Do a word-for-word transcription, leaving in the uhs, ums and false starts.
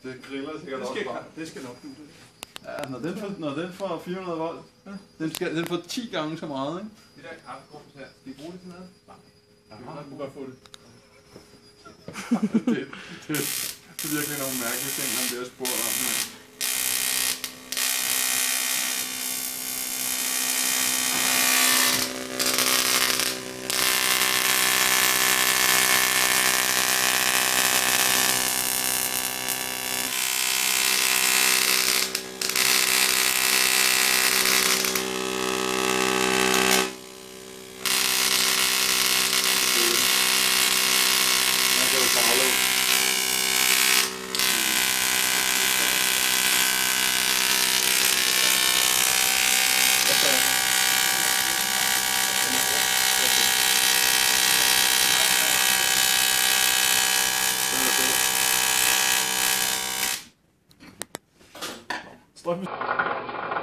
Det griller sikkert det skal, også bare. Det skal nok. Ja, når den får, når den får fire hundrede volt, ja. den, skal, den får ti gange så meget, ikke? Det der kaffegrums her, skal I bruge det til noget? Nej. Aha, du kan godt få det. det, det, det er virkelig nogle mærkelige ting, man bliver spurgt om. Ja. Strøm.